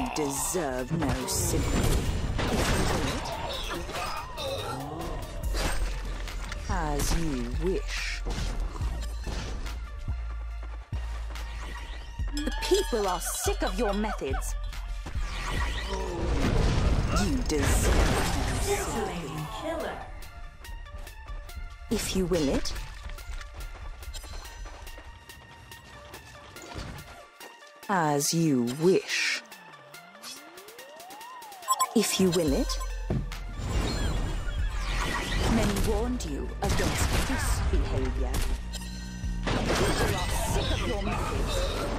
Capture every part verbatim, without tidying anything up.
deserve no sympathy. As you wish. The people are sick of your methods. You deserve no sympathy. Killer. If you will it. As you wish. If you will it. Many warned you against this behavior. People are sick of your methods.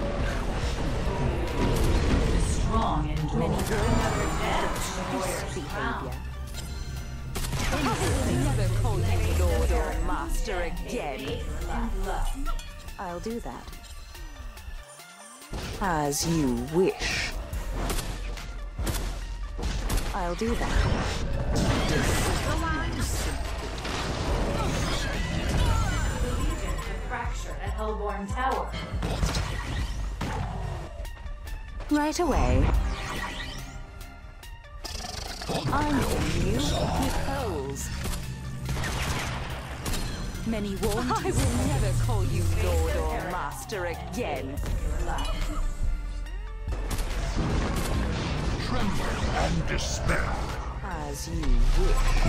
Strong and Many warned you death against this behavior. I behavior. will never call you Lord or Master again. Blood. I'll do that. As you wish. I'll do that. The Legion have fractured at Hellborn Tower. Right away. I'm in you with holes. Many warned you. I will never call you Lord or Master again. Tremble and despair. As you wish.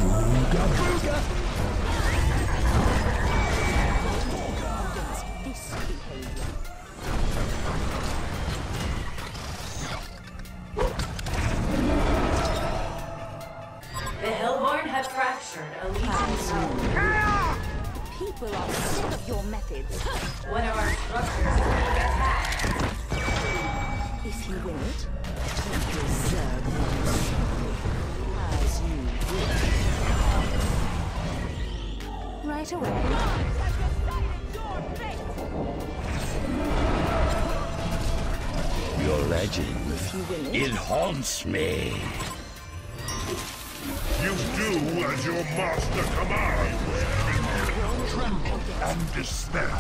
Against this behavior. The Hellborn have fractured a Legion tower. People are sick of your methods. One of our structures is being attacked. If you will it, you deserve this. As you wish. Right away. Your legend, If you will it. it haunts me. You do as your master commands. Tremble and despair.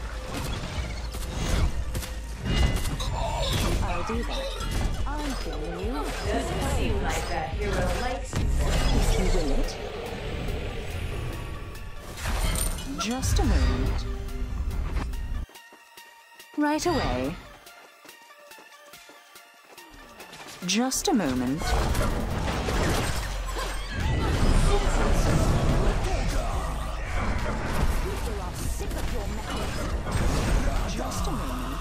I'll do that. I'm feeling you. Doesn't seem like that hero likes you. If you will it. Just a moment. Right away. Just a moment. People are sick of your methods. Just a moment.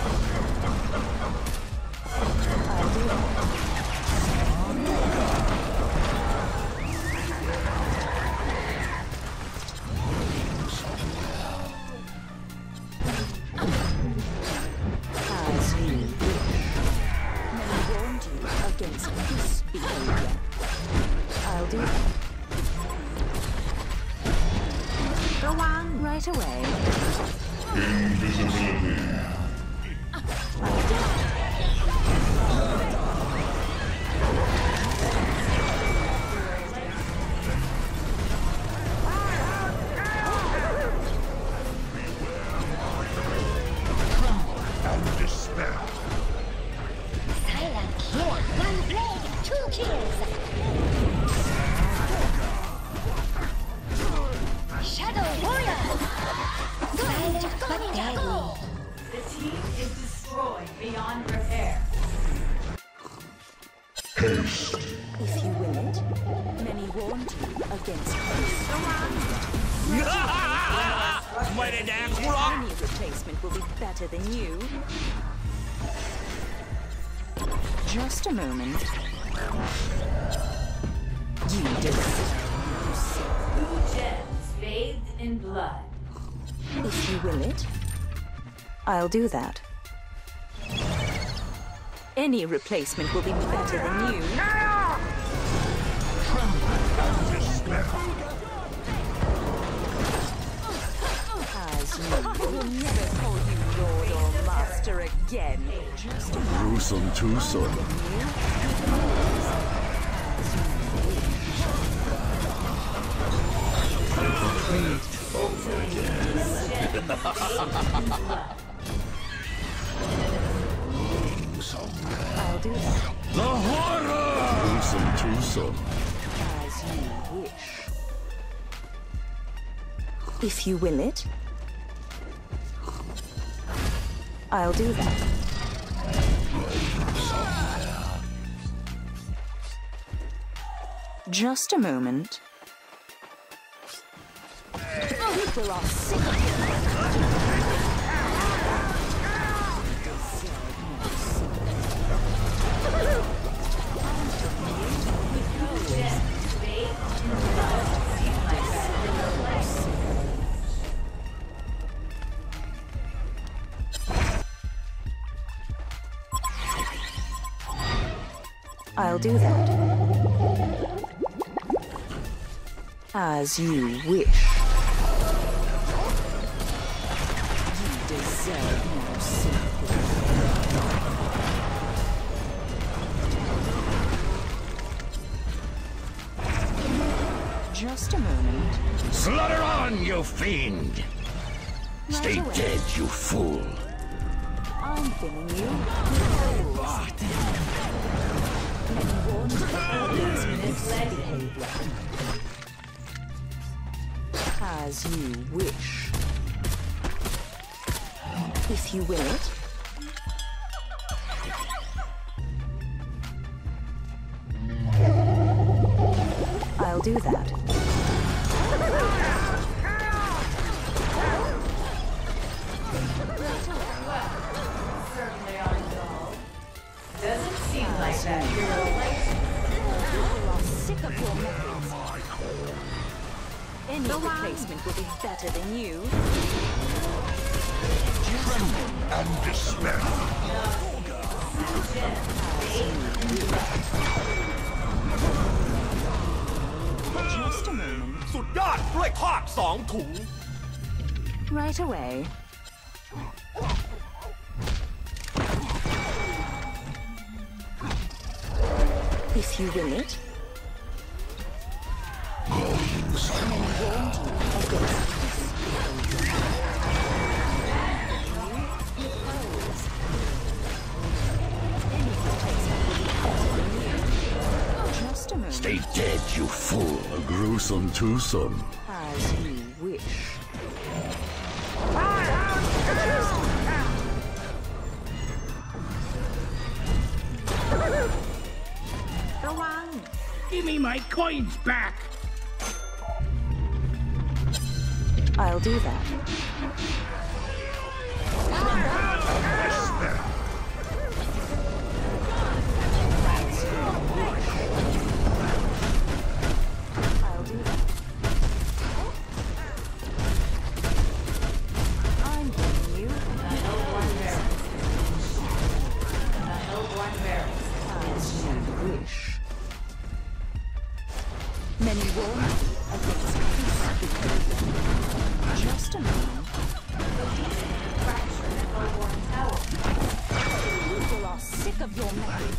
I'll do it. As you wish. Many warned you against this behavior. I'll do it. Go on. Right away. Invisibility. I'll do it. And despair. Silent kill. One blade, two kills. Shadow warrior. Silent but deadly. The team is destroyed beyond repair. Haste. If you will it, many warned you against this. Mighty damn rock! Any replacement will be better than you. Just a moment. You deserve. Blue gems bathed in blood. If you will it, I'll do that. Any replacement will be better than you. And despair. As you will never call you Lord or Master again. Just a moment. Gruesome twosome. I'll do that. gruesome twosome. As you wish. If you will it, I'll do that. Just a moment. People are sick of you. I'll do that. As you wish. You deserve no sympathy. Just a moment. Slaughter on, you fiend! Stay away. dead, you fool! I'm filling you with holes. Many warned against misbehavior. As you wish. If you will it. I'll do that. Certainly aren't dull. Doesn't seem like that hero likes People are sick of your methods. Any replacement will be better than you. Tremble and despair! Just a moment. สุดยอดกล้วยทอดสองถุง Right away. If you will it. Many warned you against this Any replacement will be better than you. Just a moment. Stay dead, you fool! A gruesome twosome. As you wish. Give me my coins back I'll do that. Despair! I'll do that. I'm giving you as you wish. Many warn you against peace behavior. Just a moment. People are sick of your methods.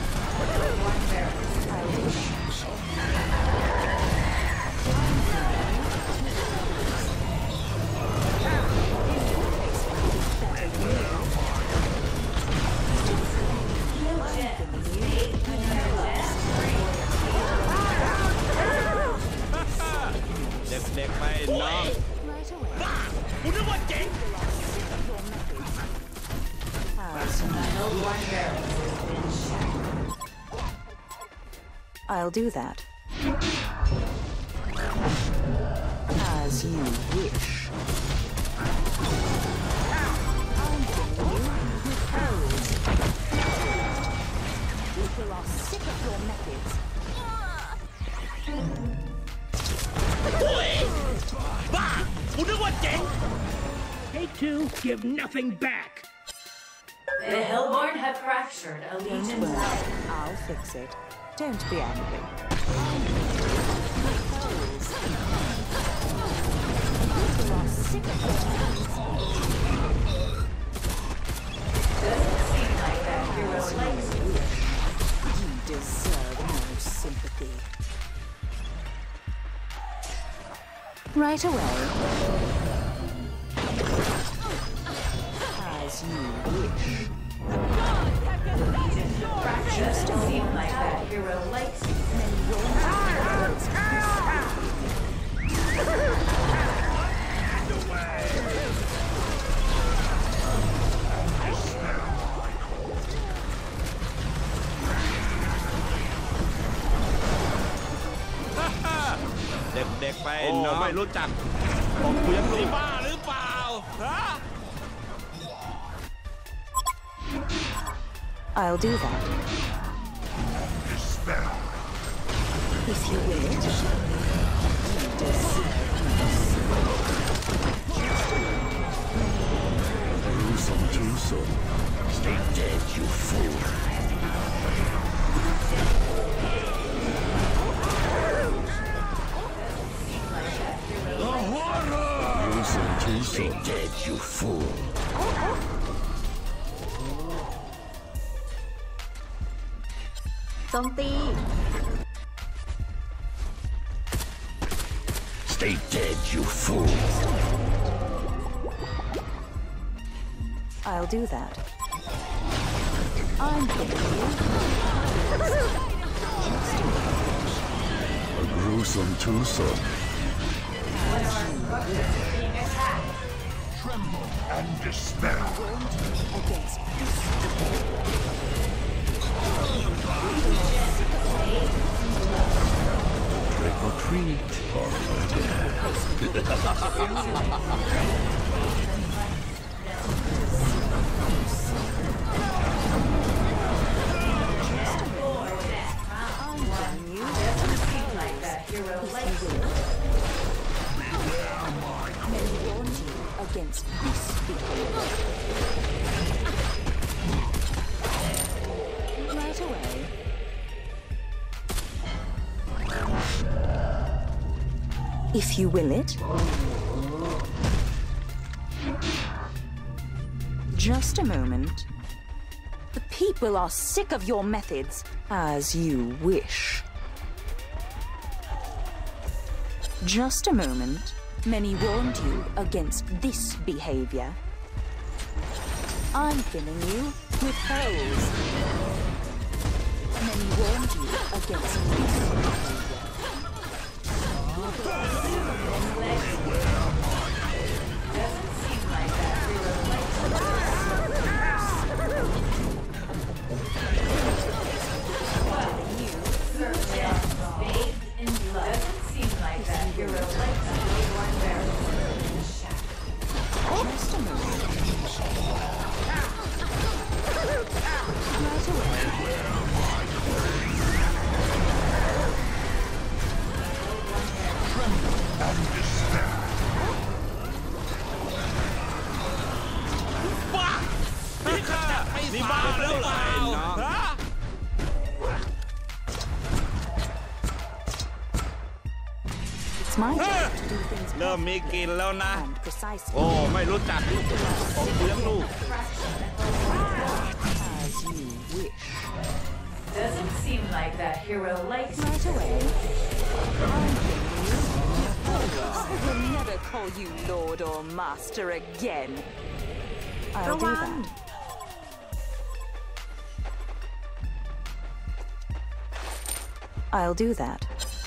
I'll do that. เด็กๆไปน้อง Right away. บ้าคุณนึกว่าเจ๋ง I'll do that. As you wish. I'm giving you with holes. People are sick of your methods. บ้าคุณนึกว่าเจ๋ง Take two, give nothing back The Hellborn have fractured a Don't legion's worry. line. I'll fix it. Don't be angry. People are sick of your methods. Doesn't seem like that hero likes you. You deserve no sympathy. Right away. As you wish. Fracture doesn't seem like that hero likes you. เด็กๆไปโอ้เนาะไม่รู้จักผมเลี้ยงลูนี่กบ้าหรือเปล่าฮะ I'll do that. Dispel. If you will it. Gruesome twosome. Stay dead, you fool. The horror! Gruesome twosome. Stay dead, you fool. Stay dead, you fool. I'll do that. I'm kidding you. A gruesome twosome. Tremble and dispel. Against this. Trick or treat. Many warned you against this behavior. Right away. If you will it. Just a moment. The people are sick of your methods, as you wish. Just a moment. Many warned you against this behavior. I'm filling you with holes. Many warned you against this behavior. Just a moment. Right away. And dispel. บ้านี่ค่ะนี่บ้าหรือเปล่าฮะ It's my job to do things เริ่มมีกลินแล้วนะ and precisely โอ้ไม่รู้จักผมเลี้ยงลูก as you wish. Doesn't seem like that hero likes you. Right away. I'm kidding you. I will never call you Lord or Master again. I'll do that. I'll do that.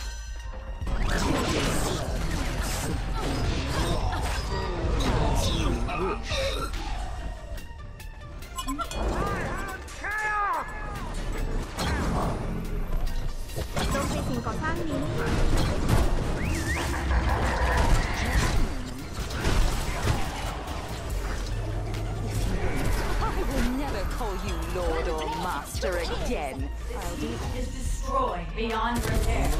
As you wish. โจมตีสิ่งก่อสร้างนี้ I will never call you Lord or Master again. I'll do that. Is destroyed beyond repair.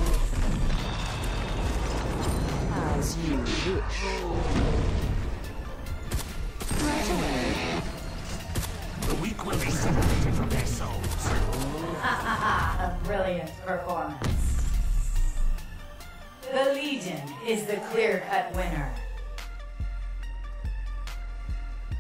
As you wish. Right away. The weak will be separated from their souls. A brilliant performance. The Legion is the clear-cut winner.